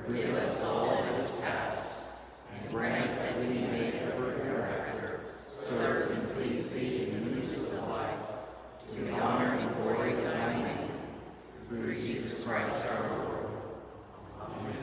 Forgive us all that is past, and grant that we may ever hereafter serve and please thee in the newness of life, to the honor and glory of thy name, through Jesus Christ our Lord. Amen.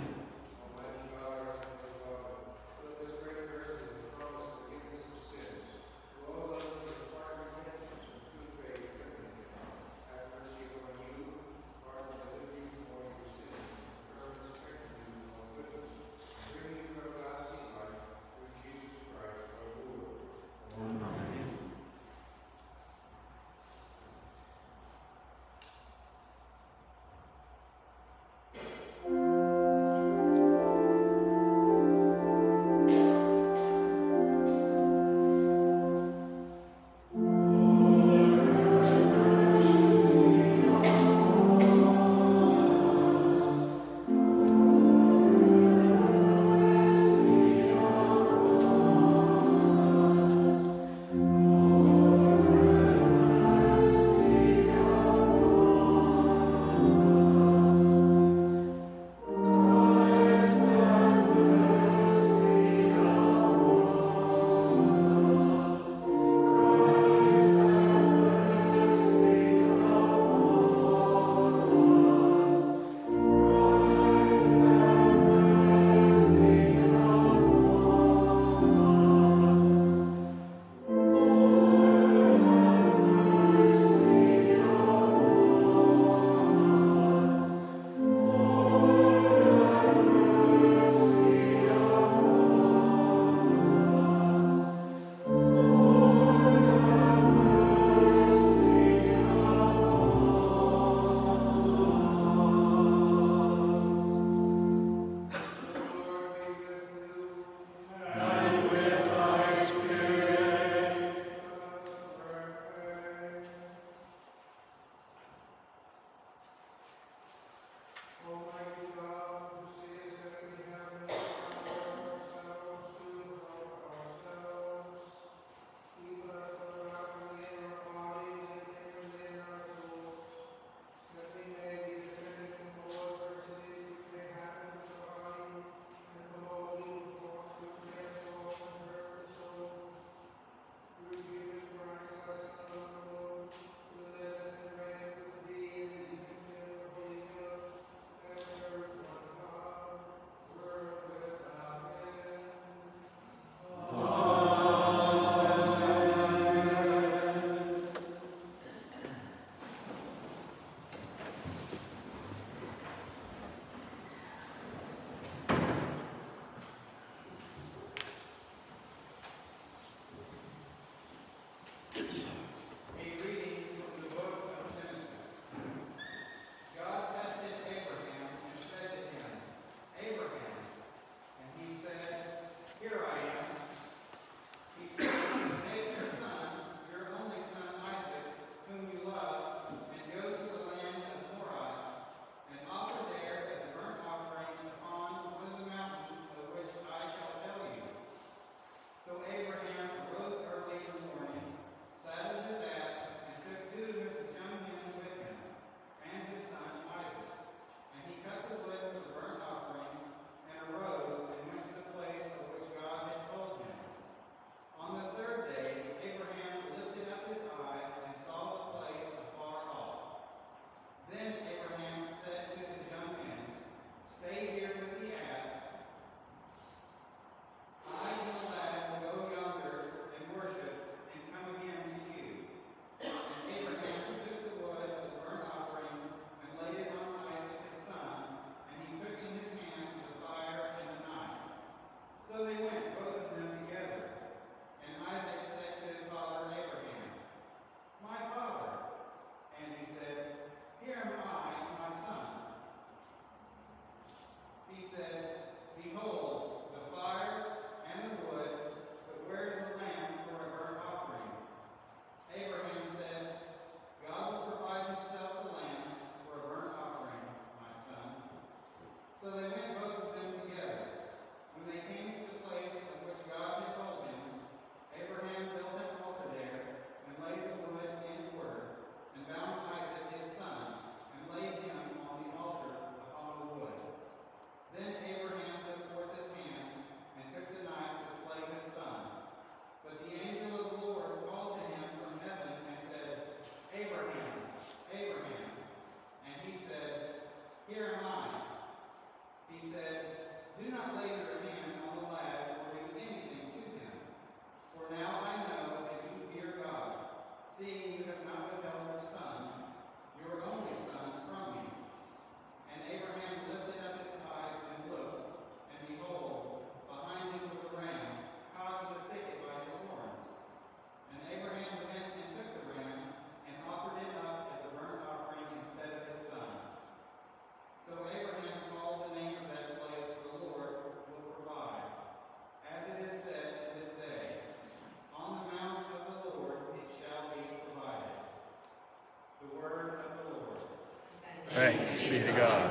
Thanks be to God.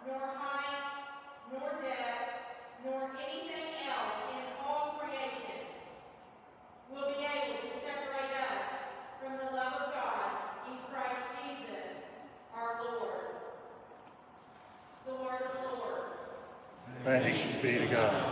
nor death, nor anything else in all creation, Thanks be to God.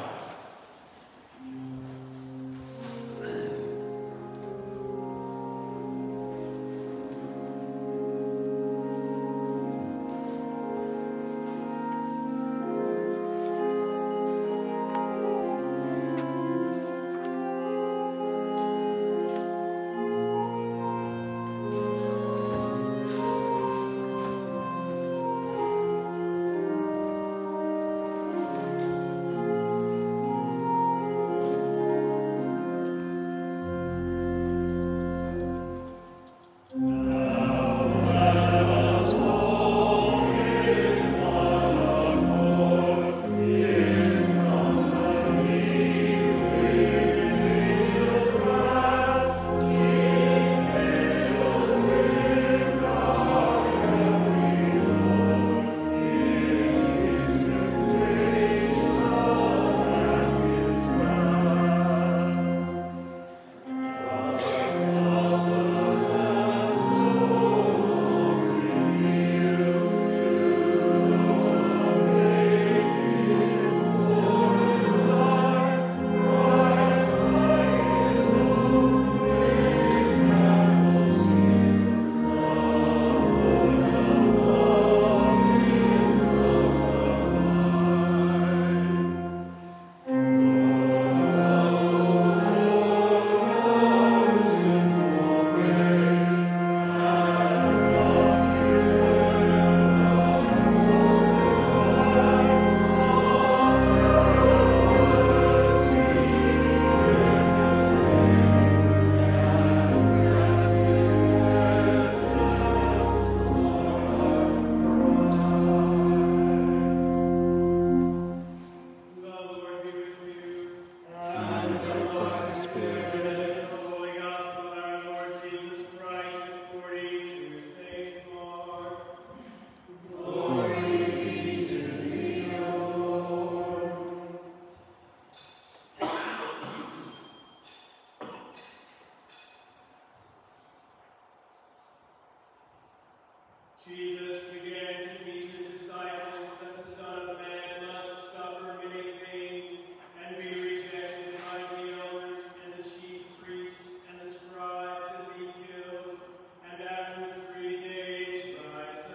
Jesus began to teach his disciples that the Son of Man must suffer many things and be rejected by the elders and the chief priests and the scribes and be killed, and after 3 days rise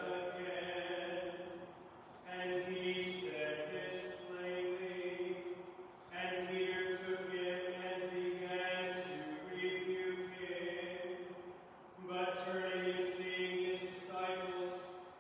again. And he said this plainly, and Peter took him and began to rebuke him. But turning and seeing his disciples,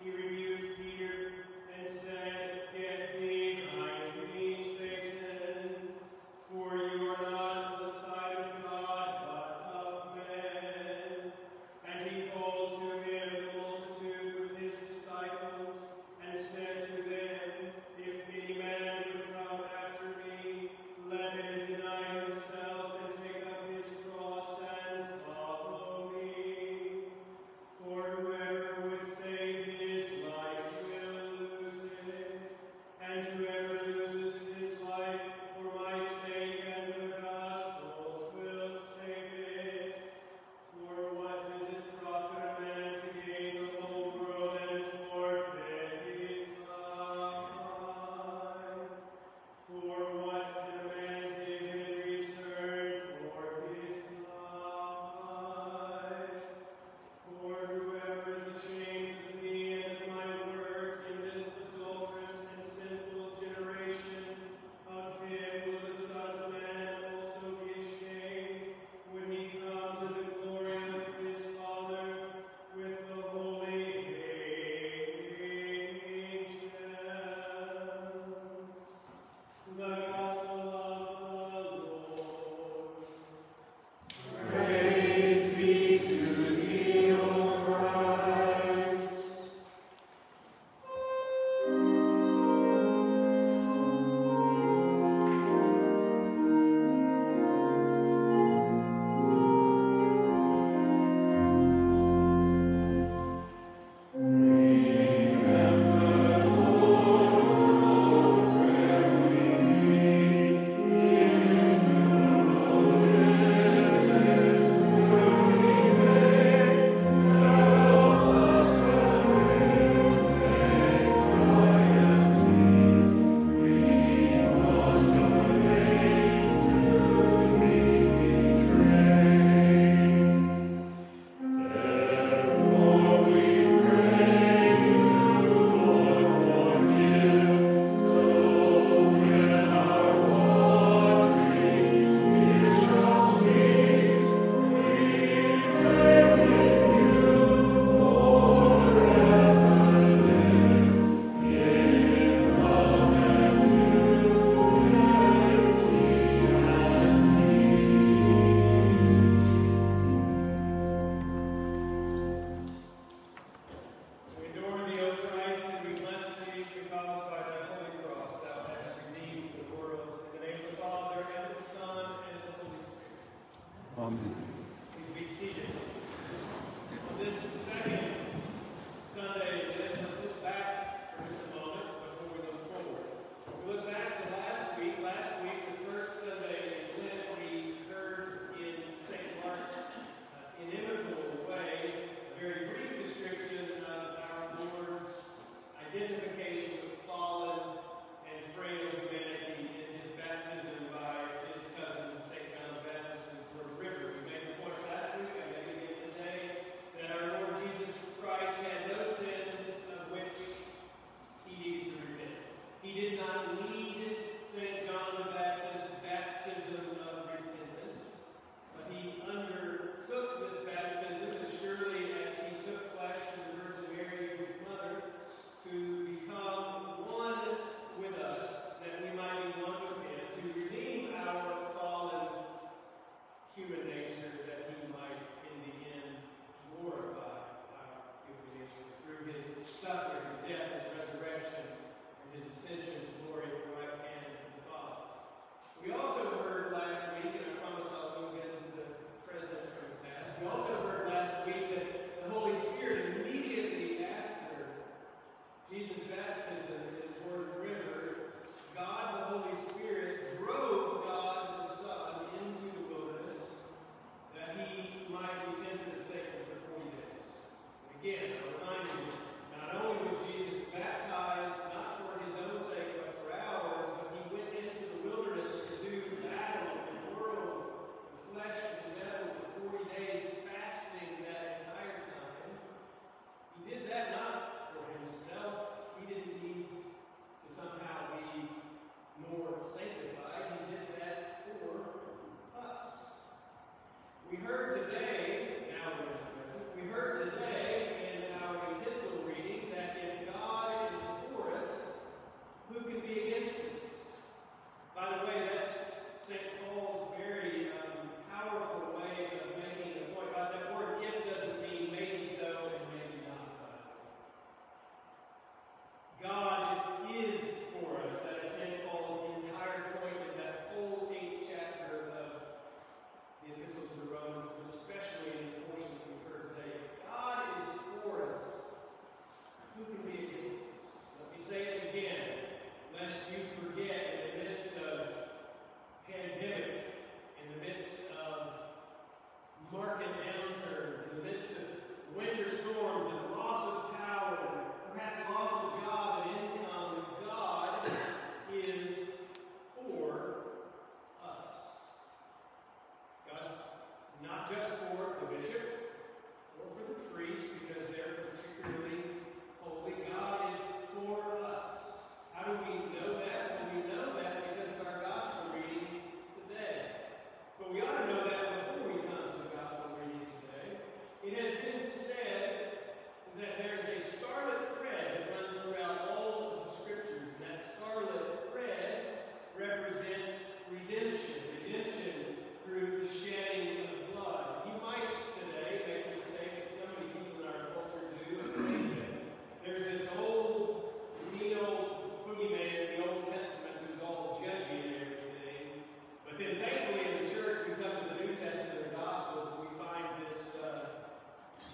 bishop or for the priest because they're particularly holy. God is for us. How do we know that? Well, we know that because of our gospel reading today. But we ought to know that before we come to the gospel reading today. It has been said that there is a scarlet thread that runs throughout all of the scriptures, and that scarlet thread represents redemption. Redemption through the shedding of blood. You might today make the mistake that so many people in our culture do and think that there's this old, mean old boogeyman in the Old Testament who's all judgy and everything. But then thankfully in the church we come to the New Testament and the Gospels and we find this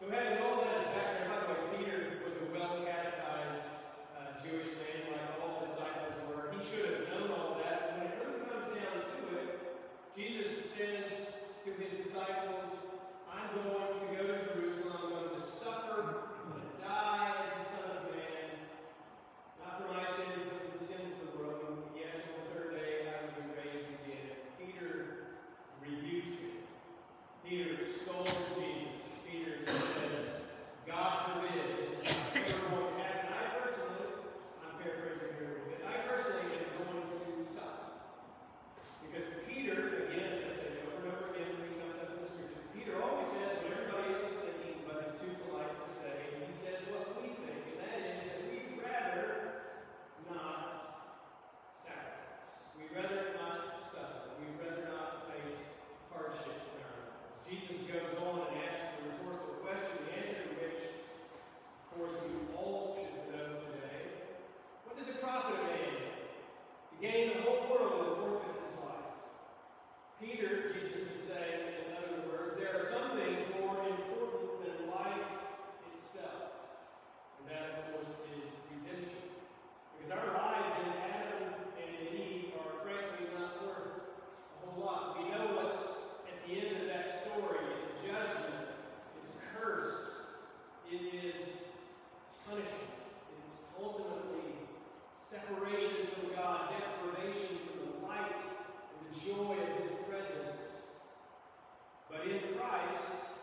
So having all that as background, by the way, Peter was a well-catechized Jewish man, like all the disciples were. He should have known all that. When it really comes down to it, Jesus says to his disciples, I'm going to go to Jerusalem, I'm going to suffer, I'm going to die as the Son of Man, not for my sins, but for the sins of the world. Yes, on the third day I will be raised again. Peter rebukes him. Peter scolds Jesus. Peter says, God forbid, this is not ever going to happen. I personally, I'm paraphrasing here a little bit, I personally am going to stop. Because Peter, again, as I say over and over again when he comes up in the scripture, Peter always says what everybody else is thinking, but is too polite to say. And he says what we think, and that is that we'd rather not sacrifice. We'd rather not suffer. We'd rather not face hardship in our lives. Jesus goes on and asks the rhetorical question, the answer to which, of course, we all should know today. What does it profit a man to gain the whole world and forfeit his life? Peter, Jesus is saying, in other words, there are some things more important than life itself. And that, of course, is redemption. Because our lives in Adam and in Eve are frankly not worth a whole lot. We know what's at the end of that story. It's judgment. It's curse. It is punishment. It's ultimately separation from God, deprivation from the light and the joy of His presence. But in Christ,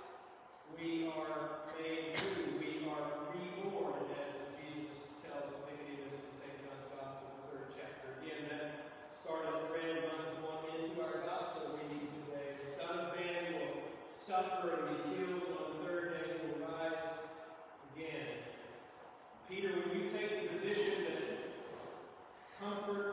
we are made new. We are reborn, as Jesus tells Nicodemus in St. John's Gospel, the 3rd chapter. Again, that scarlet thread runs on into our Gospel reading today. The Son of Man will suffer and be killed, on the 3rd day he will rise again. Peter, when you take the position that comfort,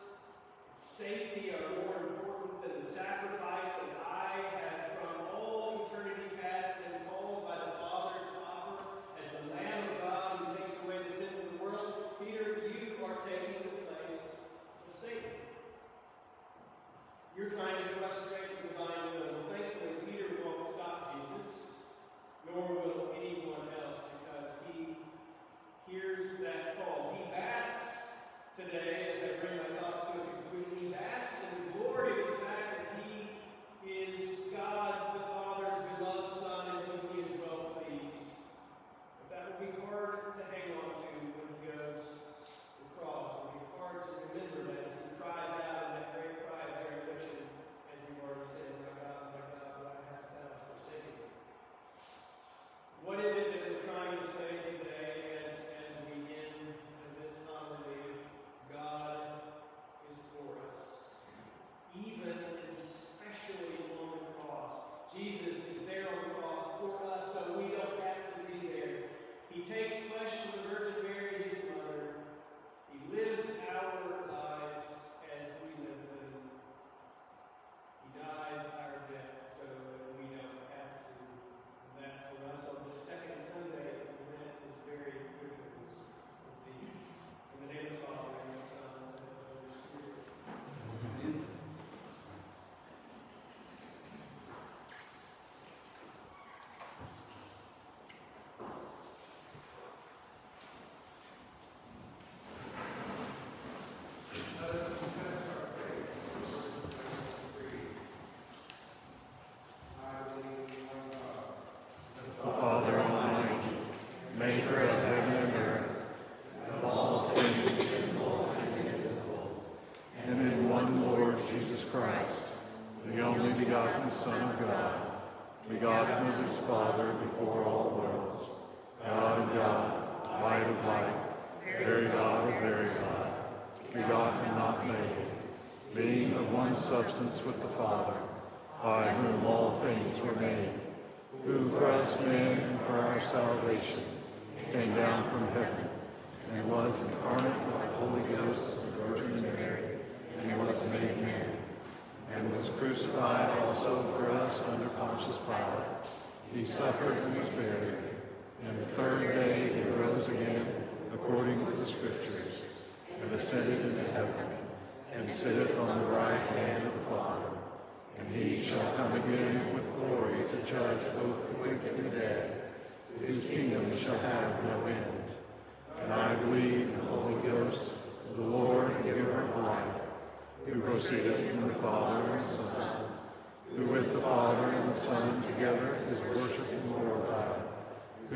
safety are more important than the sacrifice that I have from all eternity past been called by the Father to offer as the Lamb of God who takes away the sins of the world, Peter, you are taking the place of Satan. You're trying to frustrate the divine will. Thankfully, Peter won't stop Jesus, nor will anyone else, because he hears that call. He basks today, as I bring my thoughts to a conclusion, he basks in the glory of the fact that he is God the Father's beloved Son, in whom he is well pleased. But that will be hard to hang on to when he goes to the cross. It will be hard to remember that as he cries out in that great cry of dereliction, as we've already said, my God, why hast thou forsaken me? What is it that we're trying to say today as we end this homily? God is for us. Even and especially on the cross. Jesus is there on the cross for us, so we don't have to be there. He takes flesh from the Virgin Mary, his mother. He lives our lives as we live them. He dies our death so that we don't have to. And that for us on the second Sunday of Lent is very good news indeed. In the name of the Father, and the Son, and the Holy Spirit. Amen. O Father Almighty, maker of heaven and earth, of all things visible and invisible, and in one Lord Jesus Christ, the only begotten Son of God, begotten of his Father before all worlds, God of God, light of light, very God of very God, begotten not made, being of one substance with the Father, by whom all things were made, who for us men and for our salvation came down from heaven, and was incarnate by the Holy Ghost of the Virgin Mary, and was made man, and was crucified also for us under Pontius Pilate. He suffered and was buried, and the 3rd day he rose again, according to the Scriptures, and ascended into heaven, and sitteth on the right hand of the Father. And he shall come again with glory to judge both the quick and the dead,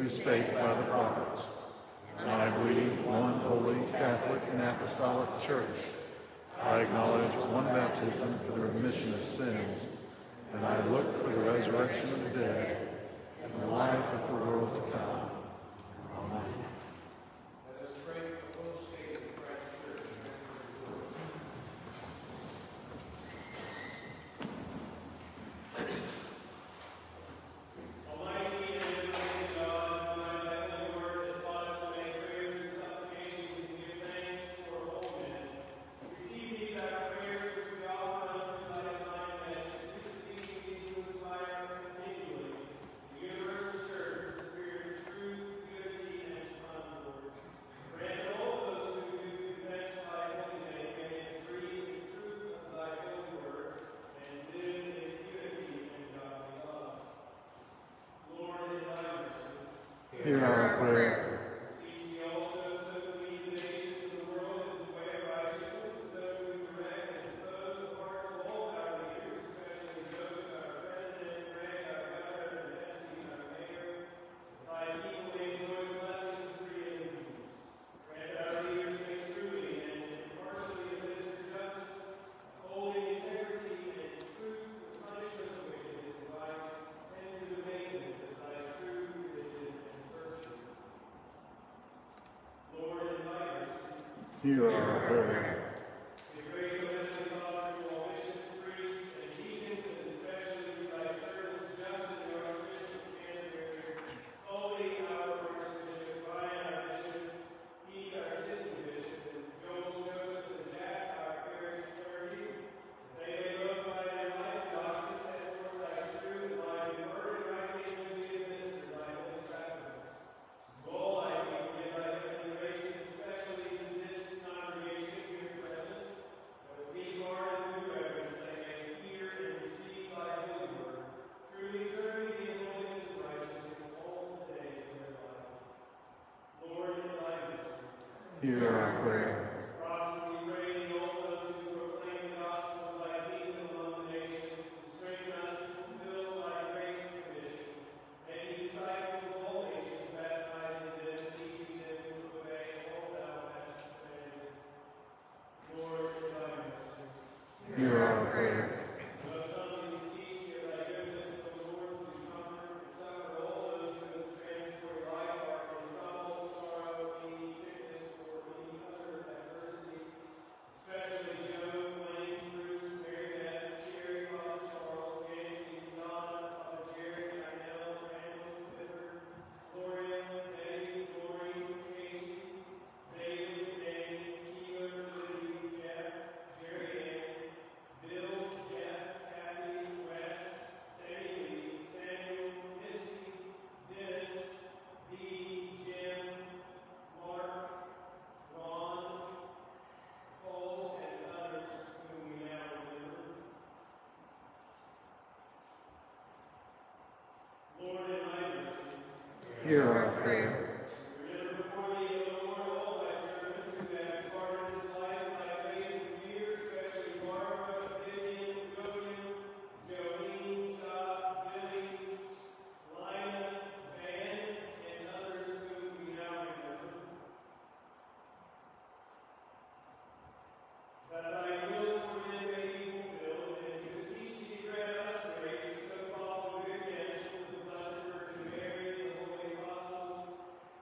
who spake by the prophets. And I believe one holy, Catholic, and Apostolic Church. I acknowledge one baptism for the remission of sins, and I look for the resurrection of the dead and the life of the world to come. Amen. Let us pray for the whole state of Christ Church. Almighty and everlasting God, who by thy holy word has taught us to make prayers and supplications and give thanks for all men, receive these our prayers which we offer unto thy divine majesty, beseeching thee to inspire continually the universal church with the spirit of truth, unity, and concord. Grant that all those who do confess thy holy name may agree in the truth of thy holy word and live in unity and godly love. Lord, in thy mercy, Hear our prayer. beseech thee also so to lead the nations of the world into the way of righteousness, and so to direct and dispose the hearts of all our leaders, especially Joseph, our president, Greg, our governor, and Betsy, our mayor. Thy people may enjoy the blessings of freedom and peace. Grant our leaders may truly and impartially administer justice, holy integrity, and truth to punishment of wickedness and vice, and to the maintenance of thy true religion and virtue. Lord, in thy mercy, Hear our prayer. give grace, O Heavenly Father, to all bishops, priests, and deacons, and especially to thy servants, Justin, the Archbishop of Canterbury, Foley, our Archbishop, Ryan, our Bishop, Pete, our Assistant Bishop, and Joel, Joseph, and Jack, our parish clergy. They may both by their life and office set forth thy true and lively word, and rightly and duly administer thy holy sacraments. To all thy people give thy heavenly grace, and especially to this congregation here present, that with meek heart and due reverence they may hear and receive thy holy word, truly serving thee in holiness and righteousness all the days of their life. Lord, in thy mercy, Hear our prayer. prosper, we pray thee, all those who proclaim the gospel of thy kingdom among the nations, and strengthen us to fulfill thy great commission, making disciples of all nations, baptizing them, teaching them to obey all thou hast commanded. Lord, in thy mercy, Hear our prayer. most humbly beseech thee of thy goodness, O Lord, to comfort and succor all those who in this transitory life are in trouble, sorrow, need, sickness, or any other adversity, especially Joe, Wayne, Bruce, Mary Beth, Sherry, Father Charles, Nancy, Donna, Father Jerry, Inell, Randall, Clifford, Gloria, Betty, Lori, Casey, David, Danny, Keeler, Liddy, Jeff, Jerry Ann, Bill, Jeff, Kathy, Wes, Sammy Lee, Samuel, Misty, Dennis, Dee, Jim, Mark, Ron, Paul, and others whom we now remember. Lord, in thy mercy, Hear our prayer. remember before thee, O Lord, all thy servants who have departed this life by faith and fear, especially Barbara, Vivian, William, Jolene, Scott, Billy, Lina, Van, and others whom we now remember. That thy will for them may be fulfilled, and we beseech thee to grant us grace to so follow good examples of the Blessed Virgin Mary, the holy apostles,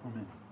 Amen.